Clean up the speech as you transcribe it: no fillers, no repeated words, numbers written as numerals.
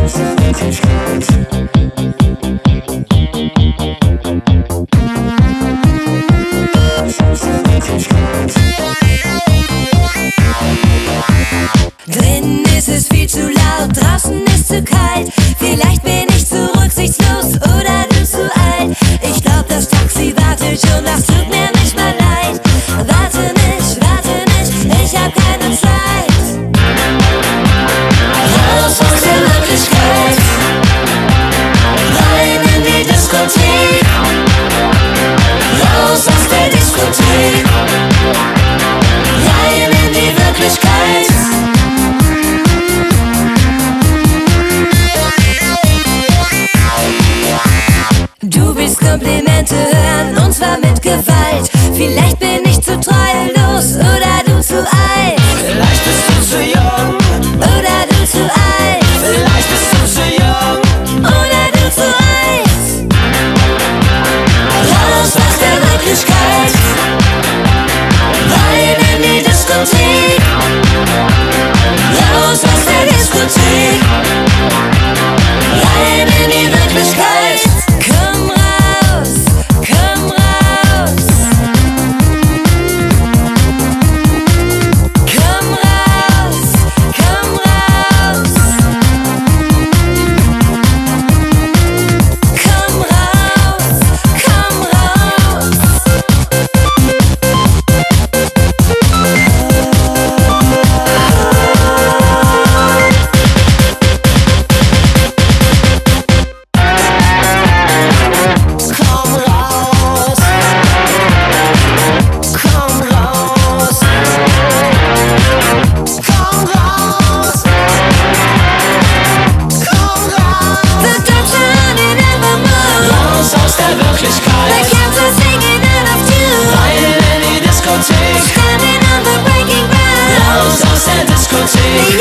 Drinnen ist es viel zu laut, draußen ist zu kalt. Vielleicht bin ich zu rücksichtslos oder du zu alt. Ich glaub, das Taxi wartet schon, das tut mir nicht mal leid. Warte nicht, ich hab keine Zeit. Raus aus der Wirklichkeit, rein in die Diskothek. Raus aus der Diskothek, rein in die Wirklichkeit. Du willst Komplimente hören, und zwar mit Gewalt. Vielleicht bin ich zu treulos oder du zu alt. Vielleicht bist du zu jung oder du zu alt. Vielleicht bist du zu jung oder du zu alt. Raus aus der Wirklichkeit, rein in die Diskothek. Raus aus der Diskothek, rein in die Wirklichkeit. Komm raus, komm raus. Komm raus, komm raus. Komm raus, komm raus. Komm raus, komm raus, komm raus, komm raus. The doctor running evermore. Raus aus der The Wirklichkeit, cats are singing out of tune. rein in die Diskothek. Standing on the breaking ground. Raus aus der Diskothek,